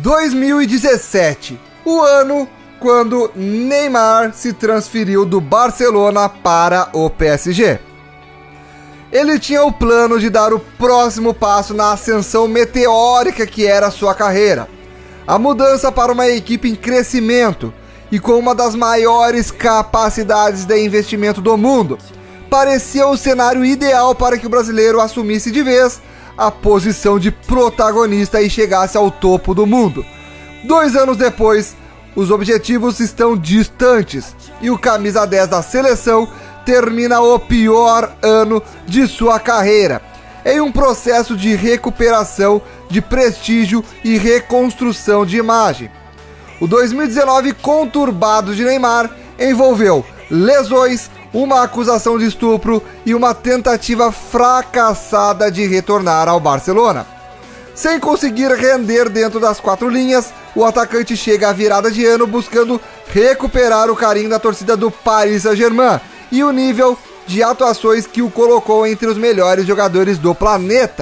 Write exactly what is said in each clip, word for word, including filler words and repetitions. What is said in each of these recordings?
dois mil e dezessete, o ano quando Neymar se transferiu do Barcelona para o P S G. Ele tinha o plano de dar o próximo passo na ascensão meteórica que era sua carreira. A mudança para uma equipe em crescimento e com uma das maiores capacidades de investimento do mundo. Parecia o cenário ideal para que o brasileiro assumisse de vez a posição de protagonista e chegasse ao topo do mundo. Dois anos depois, os objetivos estão distantes e o camisa dez da seleção termina o pior ano de sua carreira, em um processo de recuperação de prestígio e reconstrução de imagem. O dois mil e dezenove conturbado de Neymar envolveu lesões, uma acusação de estupro e uma tentativa fracassada de retornar ao Barcelona. Sem conseguir render dentro das quatro linhas, o atacante chega à virada de ano buscando recuperar o carinho da torcida do Paris Saint-Germain e o nível de atuações que o colocou entre os melhores jogadores do planeta.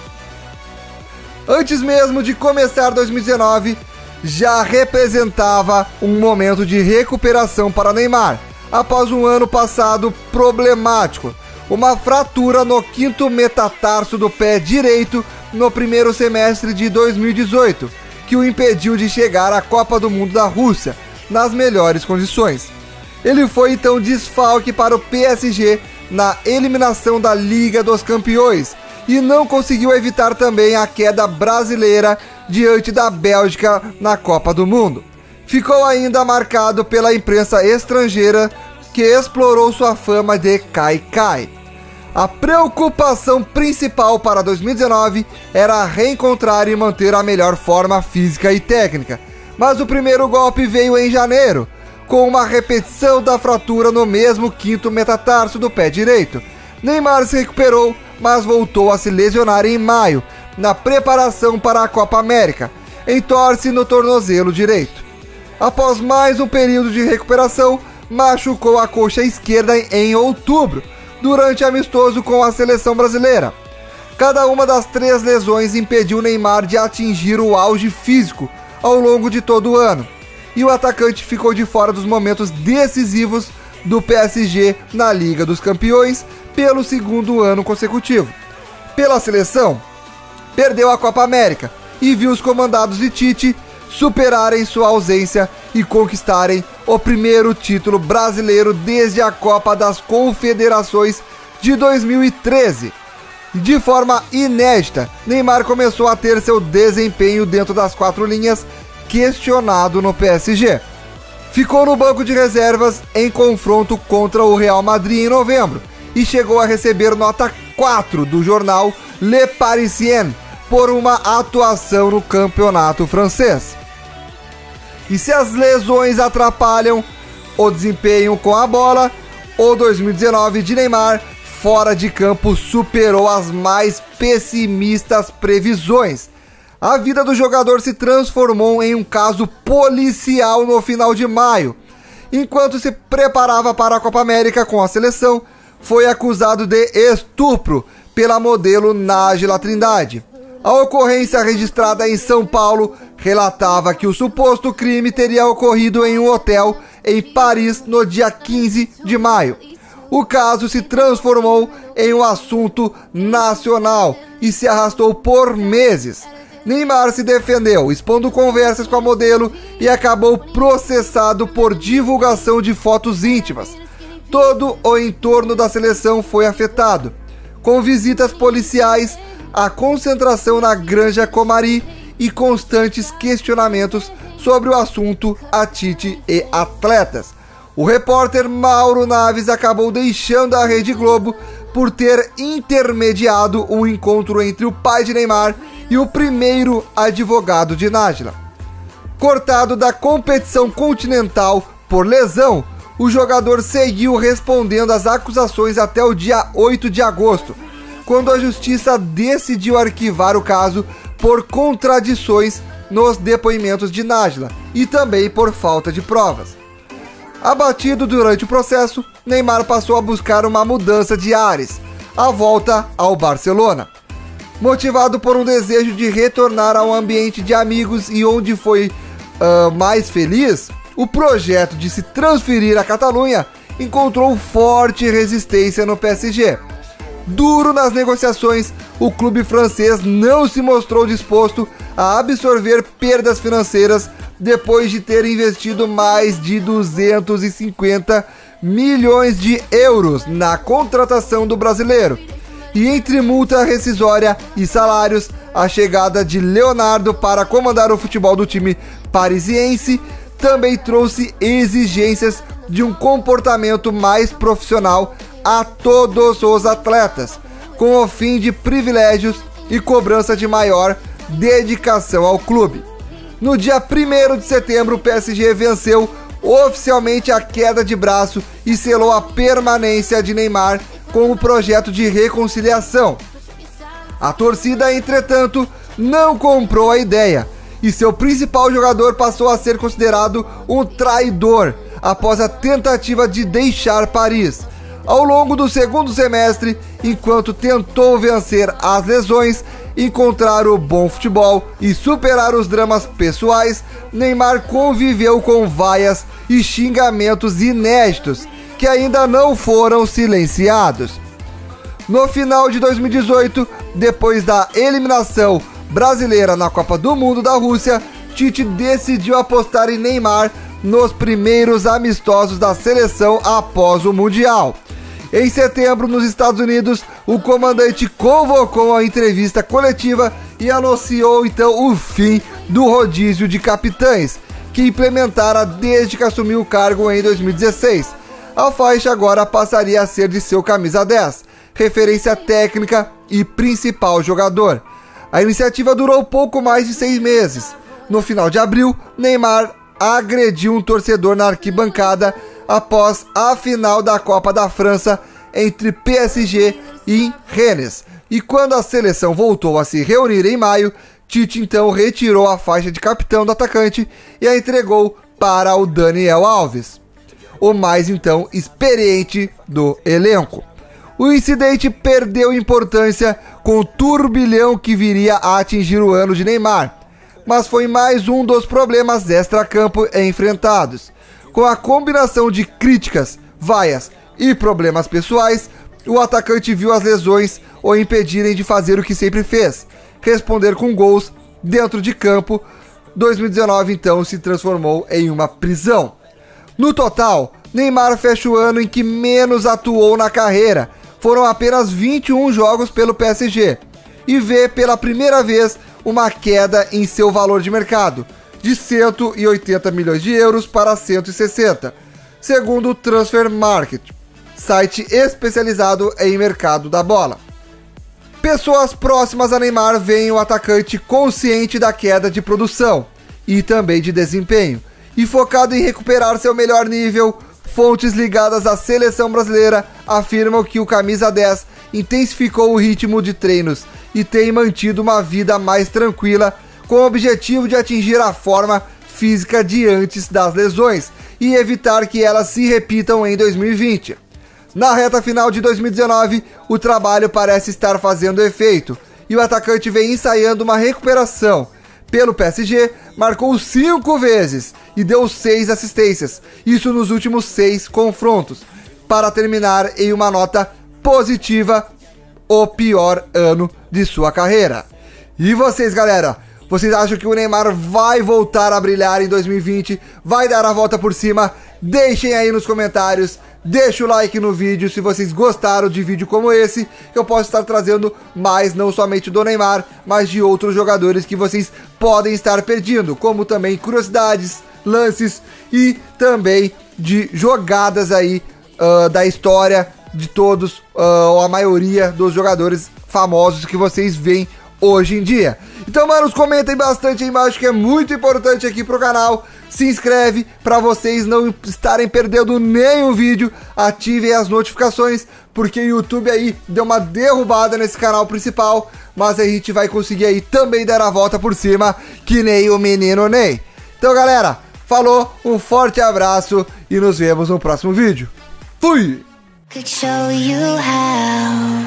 Antes mesmo de começar dois mil e dezenove, já representava um momento de recuperação para Neymar, após um ano passado problemático, uma fratura no quinto metatarso do pé direito no primeiro semestre de dois mil e dezoito, que o impediu de chegar à Copa do Mundo da Rússia nas melhores condições. Ele foi então desfalque para o P S G na eliminação da Liga dos Campeões e não conseguiu evitar também a queda brasileira diante da Bélgica na Copa do Mundo. Ficou ainda marcado pela imprensa estrangeira que explorou sua fama de Kai-Kai. A preocupação principal para dois mil e dezenove era reencontrar e manter a melhor forma física e técnica, mas o primeiro golpe veio em janeiro, com uma repetição da fratura no mesmo quinto metatarso do pé direito. Neymar se recuperou, mas voltou a se lesionar em maio, na preparação para a Copa América, entorse no tornozelo direito. Após mais um período de recuperação, machucou a coxa esquerda em outubro, durante amistoso com a seleção brasileira. Cada uma das três lesões impediu Neymar de atingir o auge físico ao longo de todo o ano, e o atacante ficou de fora dos momentos decisivos do P S G na Liga dos Campeões pelo segundo ano consecutivo. Pela seleção, perdeu a Copa América e viu os comandados de Tite superarem sua ausência e conquistarem o primeiro título brasileiro desde a Copa das Confederações de dois mil e treze. De forma inédita, Neymar começou a ter seu desempenho dentro das quatro linhas questionado no P S G. Ficou no banco de reservas em confronto contra o Real Madrid em novembro e chegou a receber nota quatro do jornal Le Parisien por uma atuação no campeonato francês. E se as lesões atrapalham o desempenho com a bola, o dois mil e dezenove de Neymar fora de campo superou as mais pessimistas previsões. A vida do jogador se transformou em um caso policial no final de maio. Enquanto se preparava para a Copa América com a seleção, foi acusado de estupro pela modelo Nájila Trindade. A ocorrência registrada em São Paulo relatava que o suposto crime teria ocorrido em um hotel em Paris no dia quinze de maio. O caso se transformou em um assunto nacional e se arrastou por meses. Neymar se defendeu, expondo conversas com a modelo e acabou processado por divulgação de fotos íntimas. Todo o entorno da seleção foi afetado, com visitas policiais, a concentração na Granja Comari e constantes questionamentos sobre o assunto a Tite e atletas. O repórter Mauro Naves acabou deixando a Rede Globo por ter intermediado um encontro entre o pai de Neymar e o primeiro advogado de Nájila. Cortado da competição continental por lesão, o jogador seguiu respondendo às acusações até o dia oito de agosto, quando a justiça decidiu arquivar o caso por contradições nos depoimentos de Nájila e também por falta de provas. Abatido durante o processo, Neymar passou a buscar uma mudança de ares, a volta ao Barcelona. Motivado por um desejo de retornar a um ambiente de amigos e onde foi uh, mais feliz, o projeto de se transferir à Catalunha encontrou forte resistência no P S G. Duro nas negociações, o clube francês não se mostrou disposto a absorver perdas financeiras depois de ter investido mais de duzentos e cinquenta milhões de euros na contratação do brasileiro. E entre multa rescisória e salários, a chegada de Leonardo para comandar o futebol do time parisiense também trouxe exigências de um comportamento mais profissional a todos os atletas, com o fim de privilégios e cobrança de maior dedicação ao clube. No dia primeiro de setembro, o P S G venceu oficialmente a queda de braço e selou a permanência de Neymar com o projeto de reconciliação. A torcida, entretanto, não comprou a ideia e seu principal jogador passou a ser considerado um traidor após a tentativa de deixar Paris. Ao longo do segundo semestre, enquanto tentou vencer as lesões, encontrar o bom futebol e superar os dramas pessoais, Neymar conviveu com vaias e xingamentos inéditos que ainda não foram silenciados. No final de dois mil e dezoito, depois da eliminação brasileira na Copa do Mundo da Rússia, Tite decidiu apostar em Neymar nos primeiros amistosos da seleção após o Mundial. Em setembro, nos Estados Unidos, o comandante convocou a entrevista coletiva e anunciou então o fim do rodízio de capitães, que implementara desde que assumiu o cargo em dois mil e dezesseis. A faixa agora passaria a ser de seu camisa dez, referência técnica e principal jogador. A iniciativa durou pouco mais de seis meses. No final de abril, Neymar agrediu um torcedor na arquibancada após a final da Copa da França entre P S G e Rennes. E quando a seleção voltou a se reunir em maio, Tite então retirou a faixa de capitão do atacante e a entregou para o Daniel Alves, o mais então experiente do elenco. O incidente perdeu importância com o turbilhão que viria a atingir o ano de Neymar, mas foi mais um dos problemas extra-campo enfrentados. Com a combinação de críticas, vaias e problemas pessoais, o atacante viu as lesões o impedirem de fazer o que sempre fez, responder com gols dentro de campo. dois mil e dezenove então se transformou em uma prisão. No total, Neymar fecha o ano em que menos atuou na carreira. Foram apenas vinte e um jogos pelo P S G e vê pela primeira vez uma queda em seu valor de mercado, de cento e oitenta milhões de euros para cento e sessenta, segundo o Transfer Market, site especializado em mercado da bola. Pessoas próximas a Neymar veem o atacante consciente da queda de produção e também de desempenho, e focado em recuperar seu melhor nível. Fontes ligadas à seleção brasileira afirmam que o camisa dez intensificou o ritmo de treinos e tem mantido uma vida mais tranquila, com o objetivo de atingir a forma física de antes das lesões e evitar que elas se repitam em dois mil e vinte. Na reta final de dois mil e dezenove, o trabalho parece estar fazendo efeito e o atacante vem ensaiando uma recuperação. Pelo P S G, marcou cinco vezes e deu seis assistências, isso nos últimos seis confrontos, para terminar em uma nota positiva, o pior ano de sua carreira. E vocês, galera? Vocês acham que o Neymar vai voltar a brilhar em dois mil e vinte? Vai dar a volta por cima? Deixem aí nos comentários. Deixa o like no vídeo se vocês gostaram de vídeo como esse, que eu posso estar trazendo mais, não somente do Neymar, mas de outros jogadores que vocês podem estar perdendo, como também curiosidades, lances e também de jogadas aí uh, da história de todos, uh, ou a maioria dos jogadores famosos que vocês veem hoje em dia. Então, manos, comentem bastante aí embaixo, que é muito importante aqui pro canal. Se inscreve para vocês não estarem perdendo nenhum vídeo. Ativem as notificações, porque o YouTube aí deu uma derrubada nesse canal principal, mas a gente vai conseguir aí também dar a volta por cima, que nem o menino Ney. Então, galera, falou, um forte abraço e nos vemos no próximo vídeo. Fui! Could show you how.